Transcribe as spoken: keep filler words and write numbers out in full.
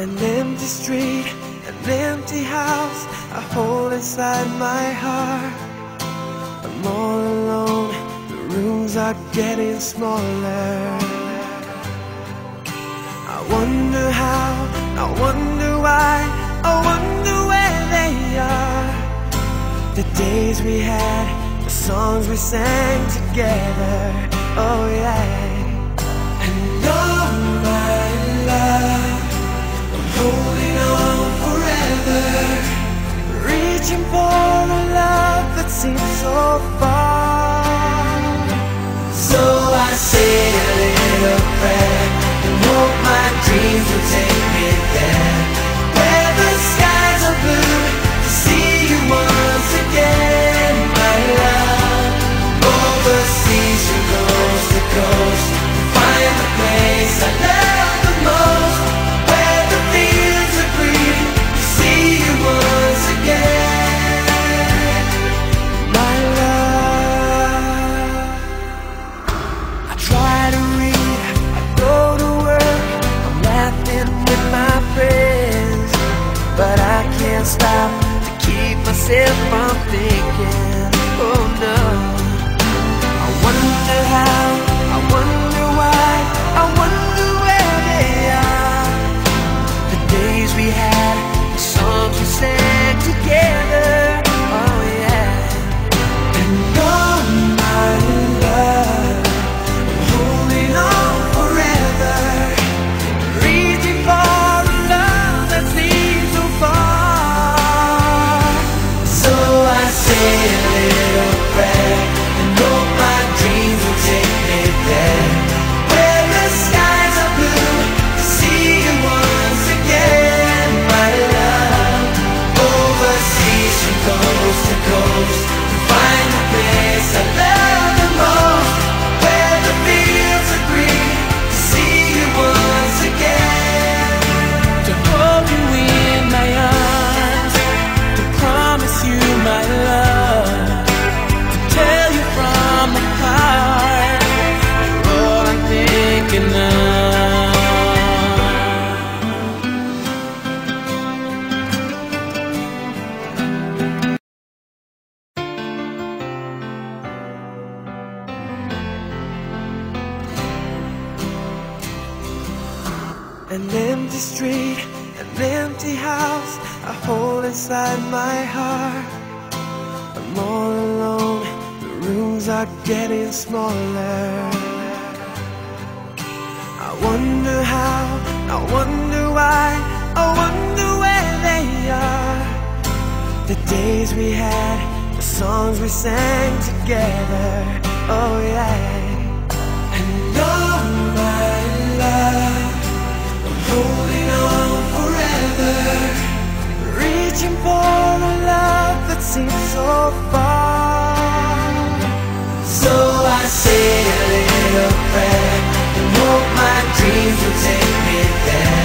An empty street, an empty house I hold inside my heart. I'm all alone, the rooms are getting smaller. I wonder how, I wonder why, I wonder where they are. The days we had, the songs we sang together, oh yeah. And oh my love, I'm holding on forever, reaching for a love that seems so far. So I say a little prayer and hope my dreams will take me there, where the skies are blue, to see you once again, my love. Overseas from coast to coast, find the place I love the most, where the fields are green, to see you once again, my love. I try to read, I go to work, I'm laughing with my friends, but I can't stop to keep myself from thinking, oh no. I wonder how, I wonder why, I wonder where they are. The days we had, the songs we sang together, oh yeah. And oh my love, I'm holding on forever, reaching for a love that seems so far. So I say a little prayer and hope my dreams will take me there, where the skies are blue, to see you once again, my love. Overseas from coast to coast, to find the place I love the most, where the fields are green, to see you once again, to hold you in my arms, to promise you my love, to tell you from the heart, you're all I'm thinking of. An empty street, an empty house I hold inside my heart. I'm all alone, the rooms are getting smaller. I wonder how, I wonder why, I wonder where they are. The days we had, the songs we sang together, oh yeah. And oh my love, I'm holding on forever, reaching for a love that seems so far. So I say a little prayer and hope my dreams will take me there,